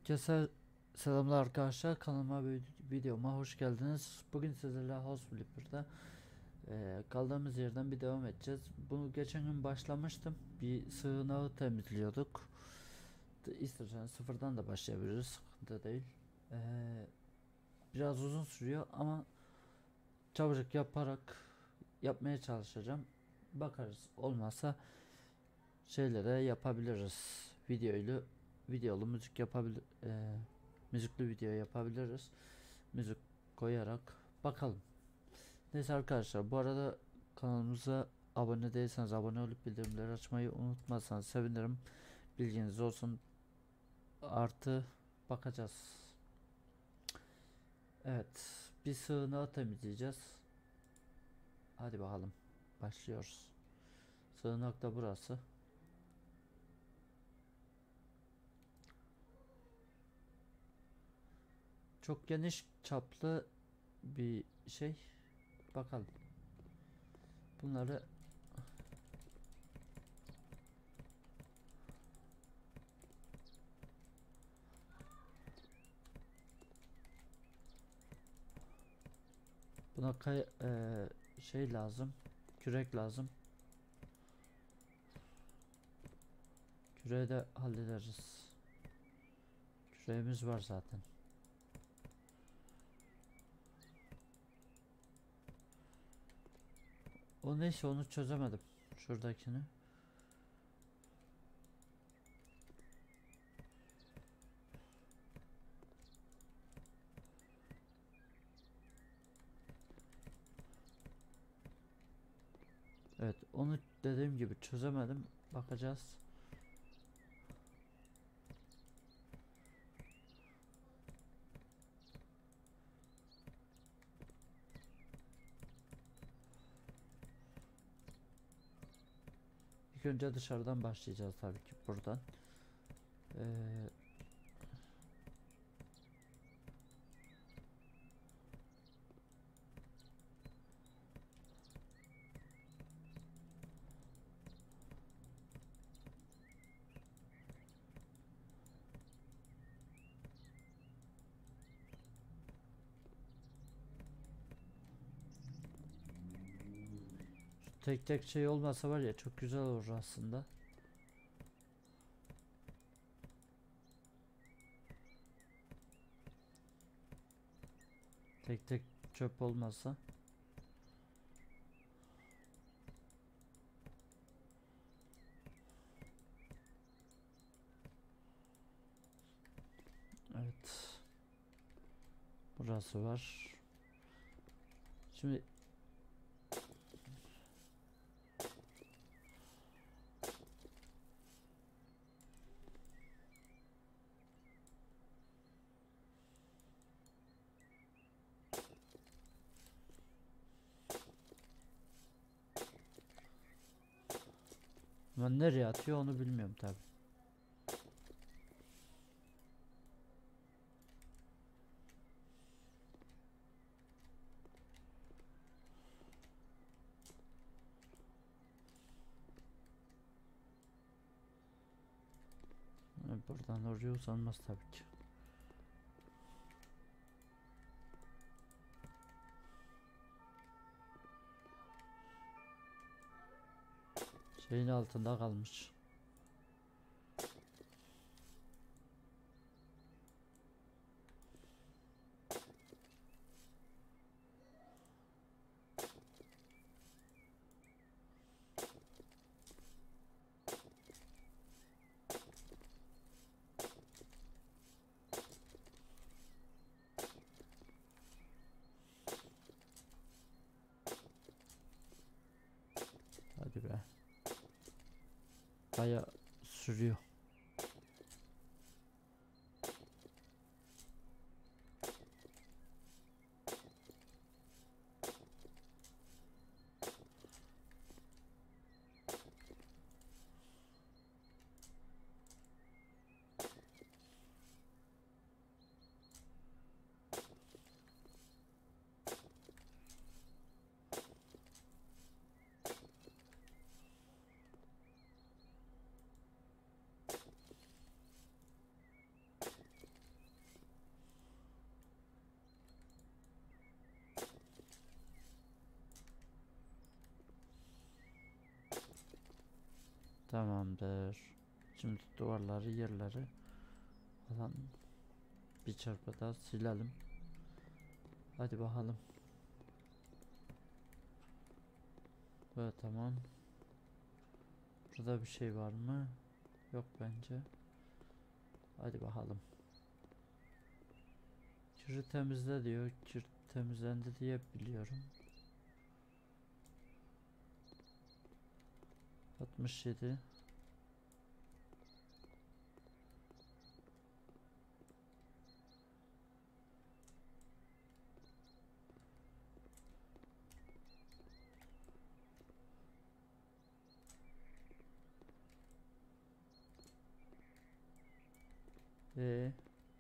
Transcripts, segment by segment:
Herkese selamlar arkadaşlar, kanalıma ve videoma hoş geldiniz. Bugün sizlerle House Flipper'da kaldığımız yerden bir devam edeceğiz. Bunu geçen gün başlamıştım. Bir sığınağı temizliyorduk. İsterseniz sıfırdan da başlayabiliriz, sıkıntı değil. E, Biraz uzun sürüyor ama çabucak yapmaya çalışacağım. Bakarız, olmazsa şeylere yapabiliriz. Videolu müzik müzikli video yapabiliriz. Müzik koyarak bakalım. Neyse arkadaşlar, bu arada kanalımıza abone değilseniz abone olup bildirimleri açmayı unutmazsanız sevinirim. Bilginiz olsun. Artı bakacağız. Evet, bir sığınağı temizleyeceğiz. Hadi bakalım, başlıyoruz. Sığınak da burası. Çok geniş çaplı bir şey. Bakalım. Bunları buna şey lazım. Kürek lazım. Küreği de hallederiz. Küreğimiz var zaten. O neyse, onu çözemedim. Şuradakini. Evet, onu dediğim gibi çözemedim. Bakacağız. İlk önce dışarıdan başlayacağız tabii ki, buradan. Ee, Tek tek şey olmasa var ya, çok güzel olur aslında. Tek tek çöp olmasa. Evet. Burası var. Şimdi ben nereye atıyor onu bilmiyorum tabii. Buradan oraya uzanmaz tabii ki. Şeyin altında kalmış. Hadi be. Baya sürüyor. Tamamdır. Şimdi duvarları, yerleri falan bir çarpıda silelim. Hadi bakalım. Evet, tamam. Burada bir şey var mı? Yok bence. Hadi bakalım. Kiri temizle diyor. Kir temizlendi diye biliyorum. 67. Ee,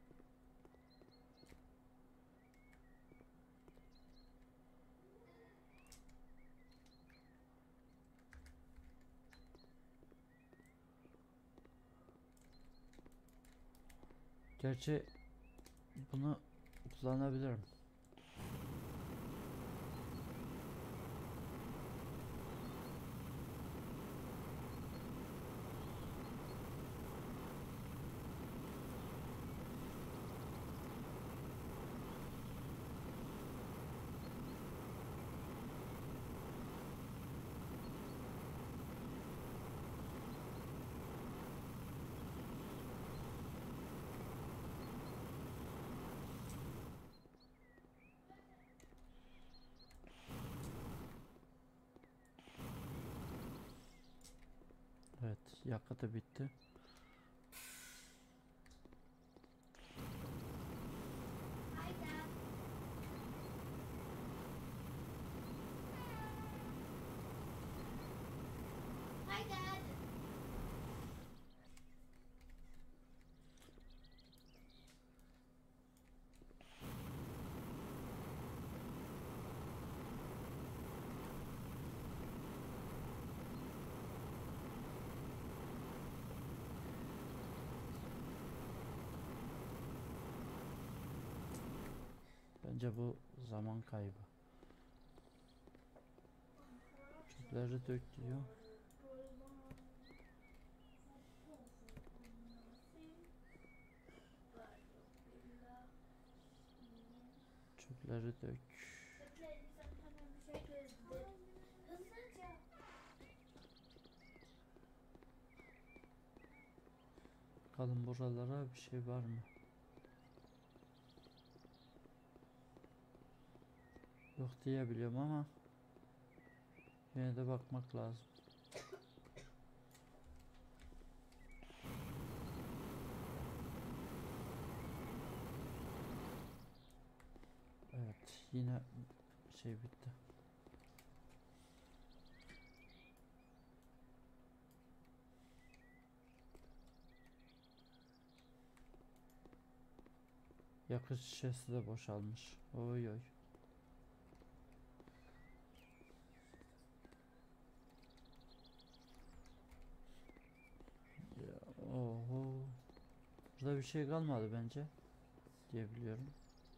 gerçi bunu kullanabilirim. Evet, yakıtı bitti. Bence bu zaman kaybı. Çöpleri dök diyor. Çöpleri dök. Bakalım buralara bir şey var mı? Yok diye biliyorum ama yine de bakmak lazım. Evet, yine şey bitti. Yakıt şişesi de boşalmış. Oy oy. Ya, oho. Burada bir şey kalmadı bence diye biliyorum.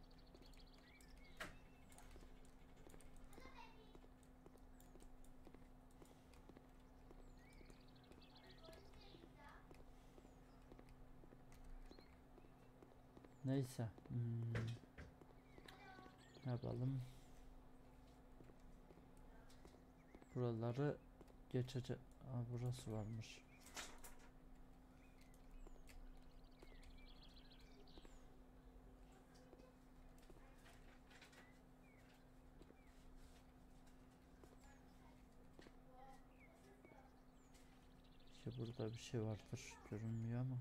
Neyse. Ne yapalım? Buraları geçecek. Aa, burası varmış. İşte burada bir şey vardır. Görünmüyor ama.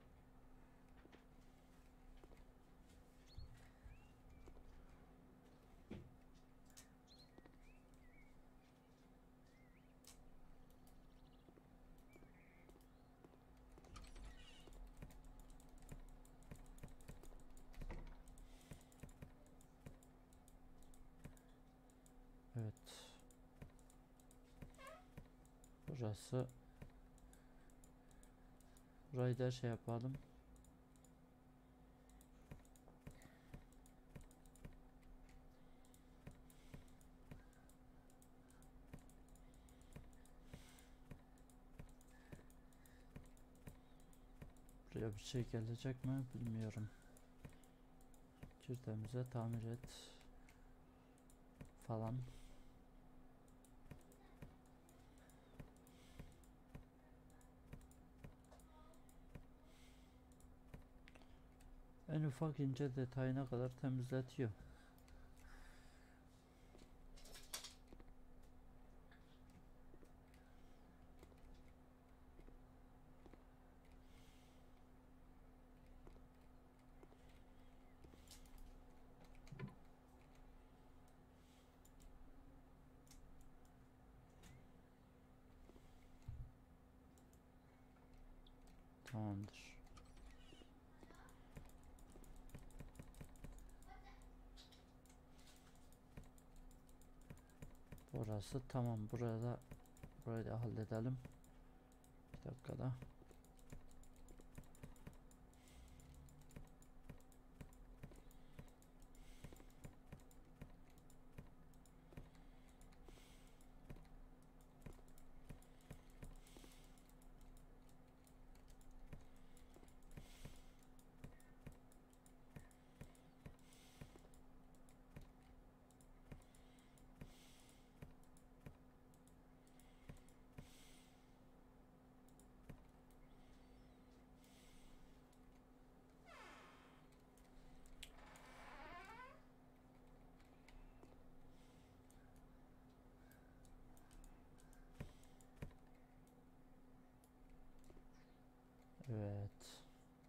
Evet. Burası. Burayı da şey yapalım. Buraya bir şey gelecek mi bilmiyorum. Kirtemize tamir et falan. En ufak ince detayına kadar temizletiyor. Tamamdır. Burası tamam. Burayı da halledelim. Bir dakikada. Evet.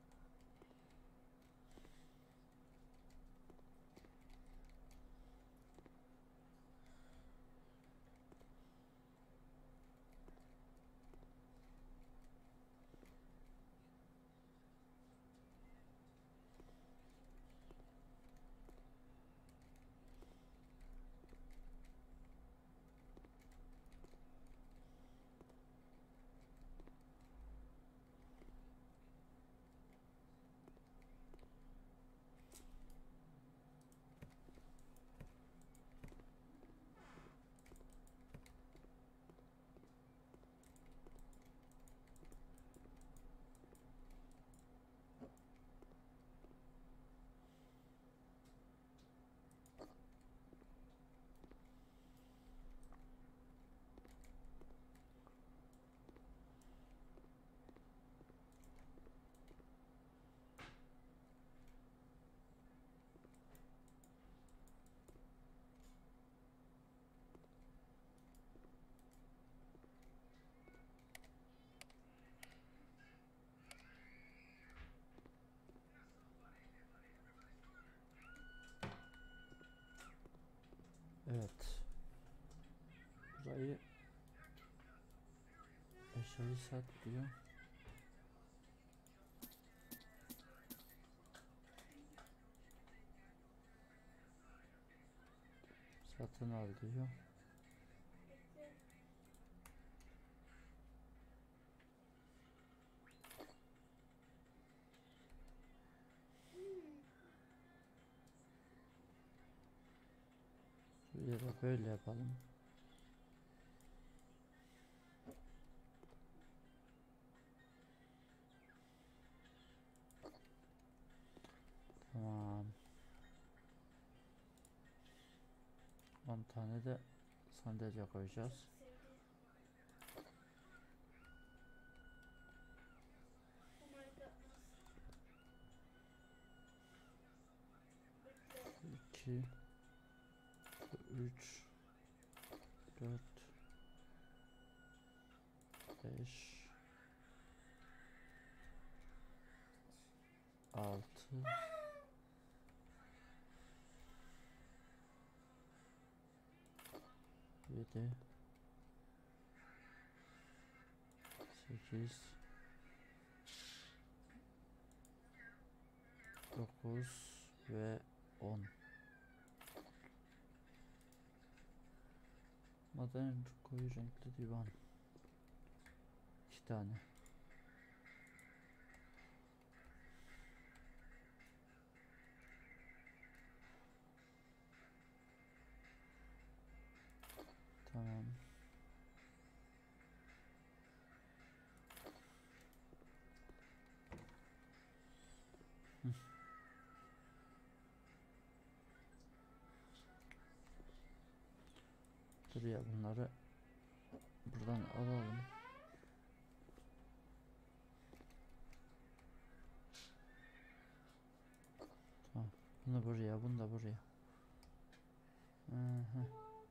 Evet. Burayı eşyayı sat diyor. Satın al diyor. Ya da böyle yapalım. Tamam. 10 tane de sandalye koyacağız. İki, üç, dört, beş, altı, 7, 8, 9 ve 10. Maden koyu renkli divan. 2 tane. Tamam. Dur ya, bunları buradan alalım. Tamam. Bunu buraya, bunu da buraya. Aha.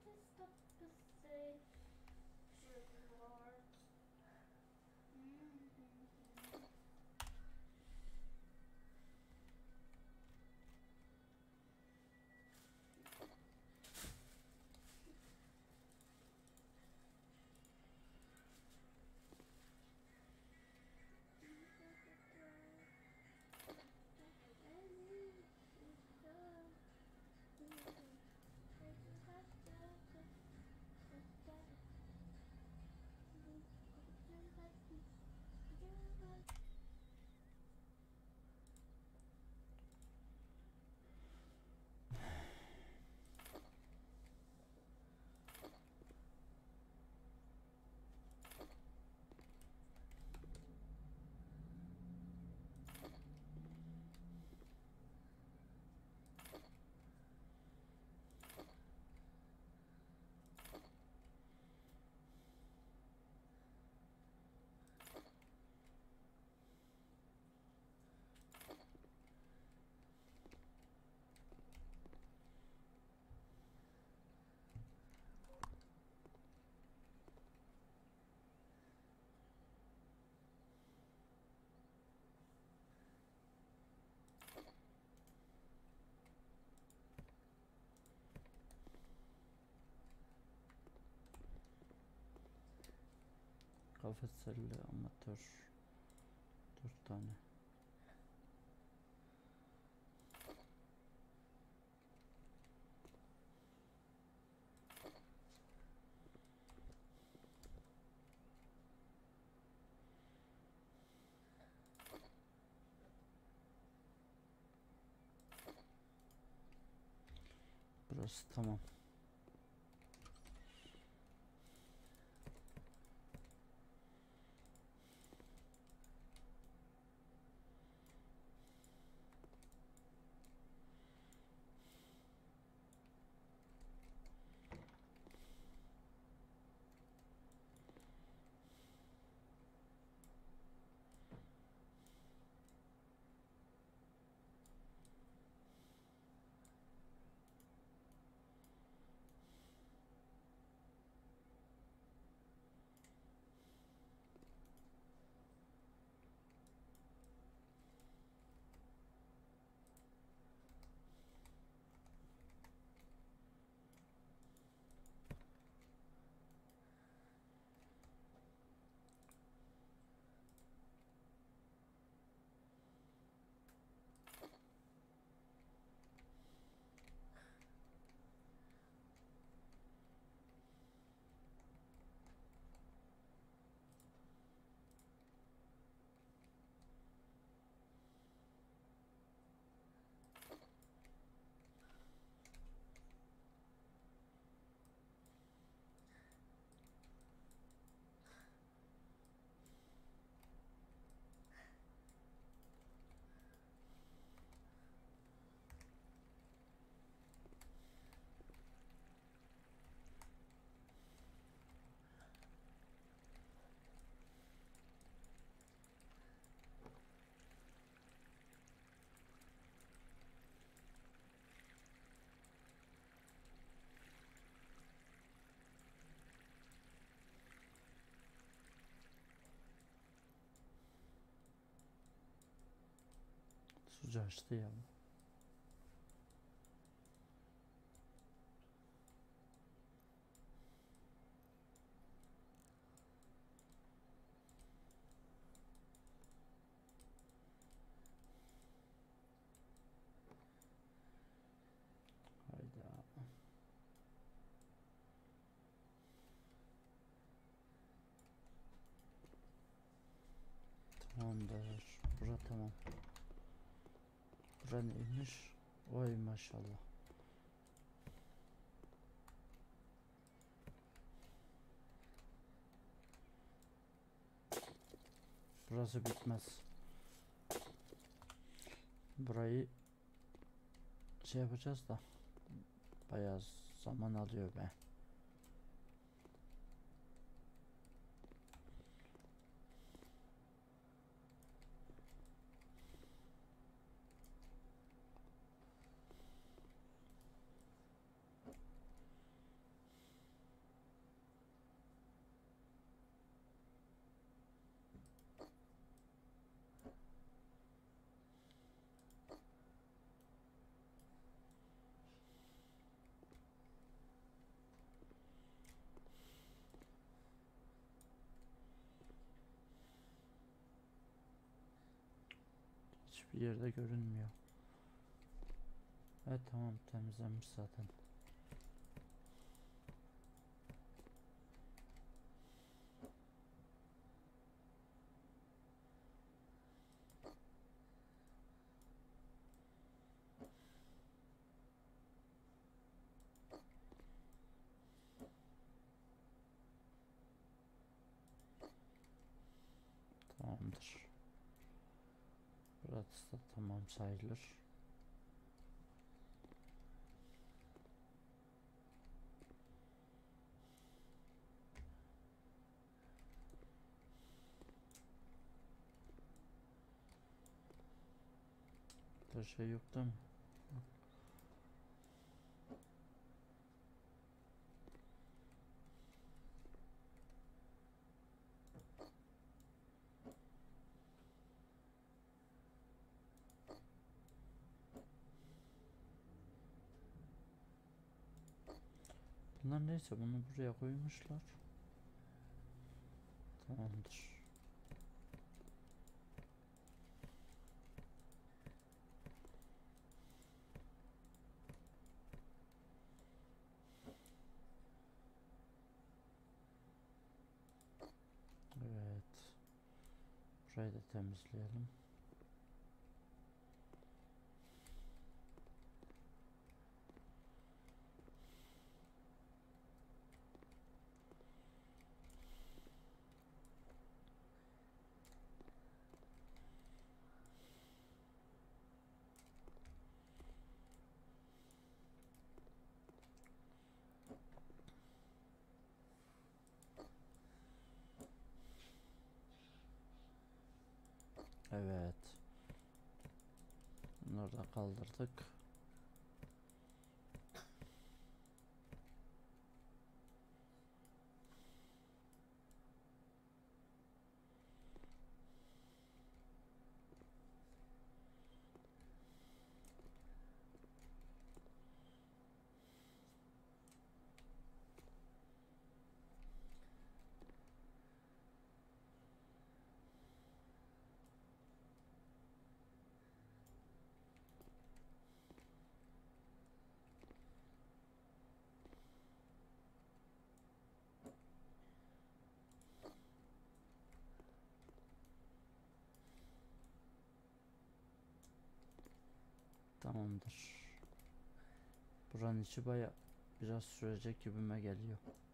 Kafeselli amatör 4 tane. Burası tamam. Sucu açtı ya. Hayda. Tamamdır. Bura tamam. Bura neymiş? Oy maşallah. Burası bitmez. Burayı şey yapacağız da bayağı zaman alıyor be. hiçbir yerde görünmüyor. Evet tamam, temizlenmiş zaten. Tamamdır. Burası da tamam sayılır. Burada şey yok değil mi? Bunlar neyse, bunu buraya koymuşlar. Tamamdır. Evet. Burayı da temizleyelim. Evet. Bunları da kaldırdık. Tamamdır. Buranın içi baya biraz sürecek gibime geliyor.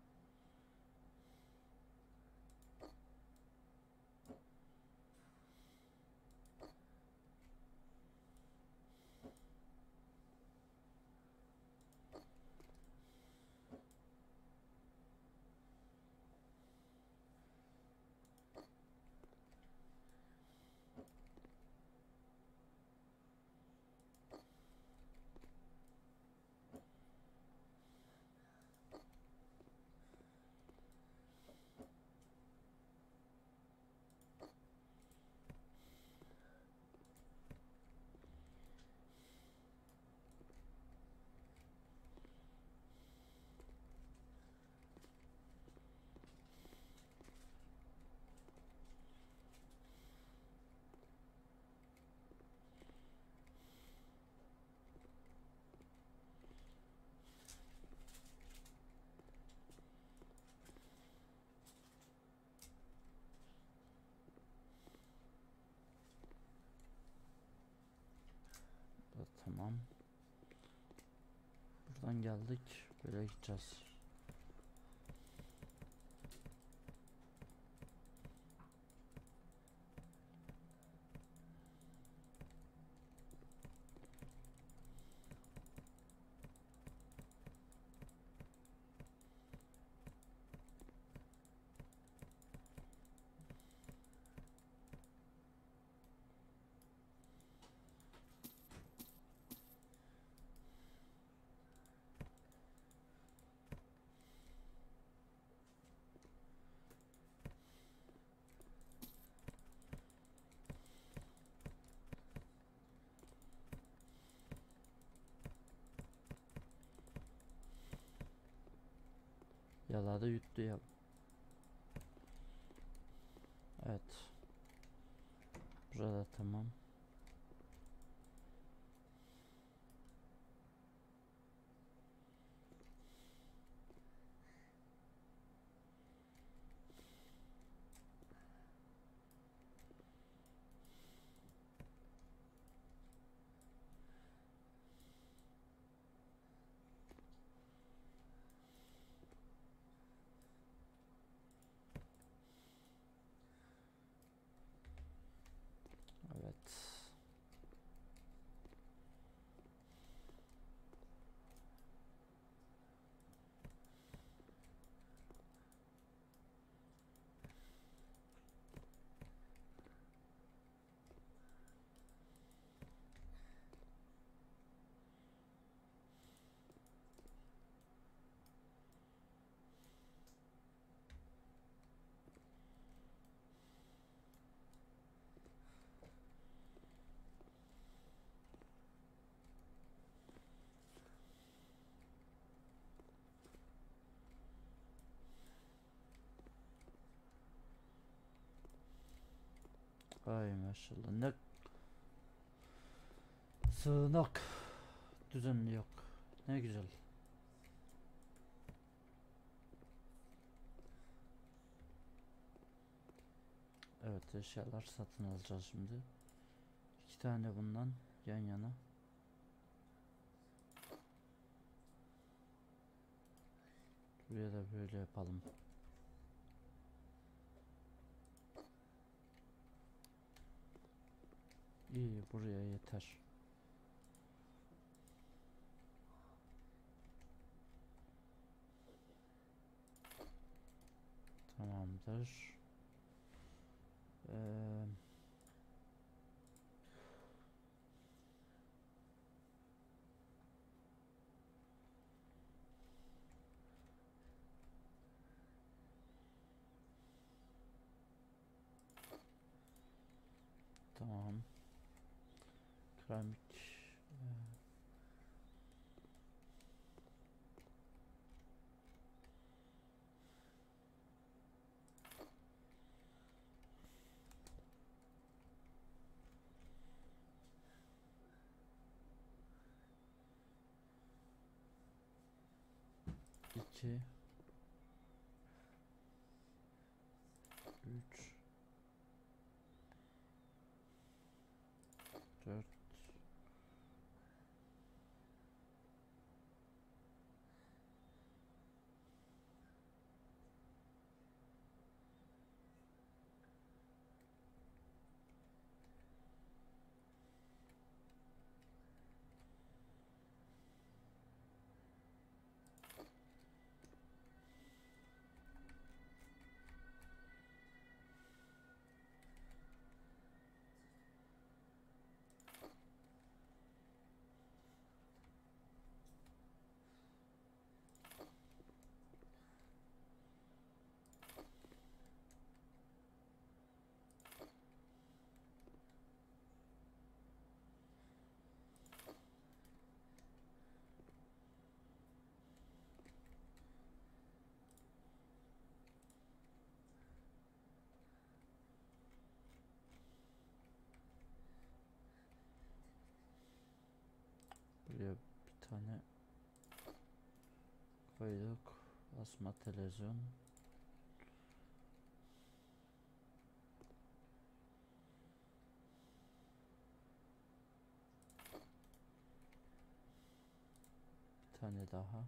Tamam. Buradan geldik. Böyle gideceğiz. Yaladı yuttu ya. Evet. Burada tamam. Ay maşallah. Ne sığınak düzenli yok. Ne güzel. Evet, eşyalar satın alacağız şimdi. 2 tane bundan yan yana. Buraya da böyle yapalım. İyi, buraya yeter. Tamamdır. Ee, tamam. Keramik. 2 3 4 Buraya bir tane koyduk. Asma televizyon. Bir tane daha.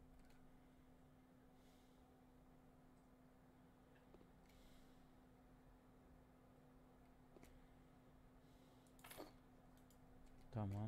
Tamam.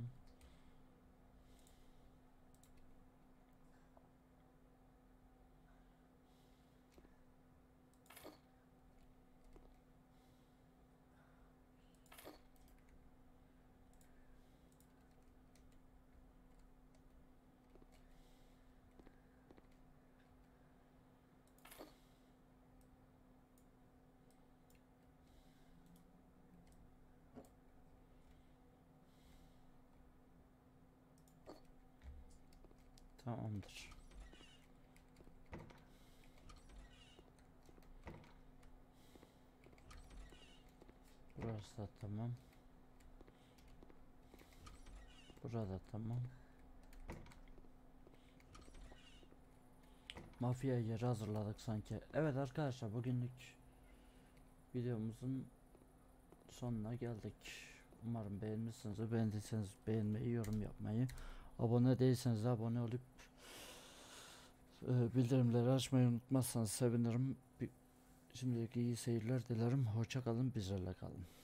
Tamamdır. Burası da tamam. Burada tamam. Mafya yeri hazırladık sanki. Evet arkadaşlar, bugünlük videomuzun sonuna geldik. Umarım beğenmişsinizdir. Beğendiyseniz beğenmeyi, yorum yapmayı, abone değilseniz de abone olup bildirimleri açmayı unutmazsanız sevinirim. Şimdilik iyi seyirler dilerim. Hoşça kalın, bizlerle kalın.